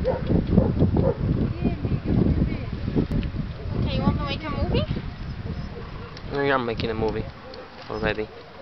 Okay, you want to make a movie? No, I'm making a movie already.